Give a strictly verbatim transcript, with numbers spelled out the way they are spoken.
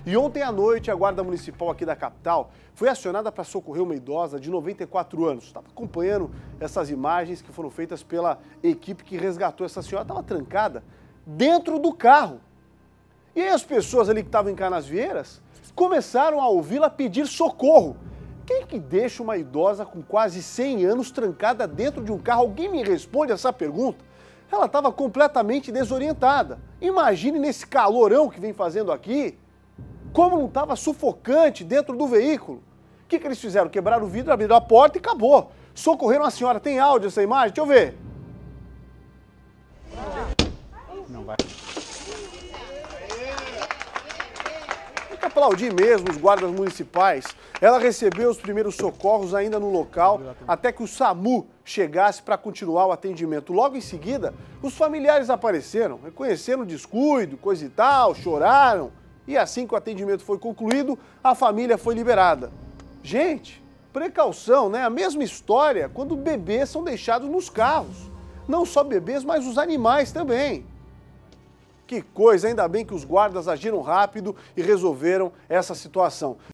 E ontem à noite, a Guarda Municipal aqui da capital foi acionada para socorrer uma idosa de noventa e quatro anos. Estava acompanhando essas imagens que foram feitas pela equipe que resgatou essa senhora. Estava trancada dentro do carro. E aí as pessoas ali que estavam em Canasvieiras começaram a ouvi-la pedir socorro. Quem que deixa uma idosa com quase cem anos trancada dentro de um carro? Alguém me responde essa pergunta? Ela estava completamente desorientada. Imagine nesse calorão que vem fazendo aqui, como não estava sufocante dentro do veículo. O que, que eles fizeram? Quebraram o vidro, abriram a porta e acabou. Socorreram a senhora. Tem áudio essa imagem? Deixa eu ver. Não vai. Tem que aplaudir mesmo os guardas municipais. Ela recebeu os primeiros socorros ainda no local, até que o SAMU chegasse para continuar o atendimento. Logo em seguida, os familiares apareceram, reconheceram o descuido, coisa e tal, choraram. E assim que o atendimento foi concluído, a família foi liberada. Gente, precaução, né? A mesma história quando bebês são deixados nos carros. Não só bebês, mas os animais também. Que coisa, ainda bem que os guardas agiram rápido e resolveram essa situação.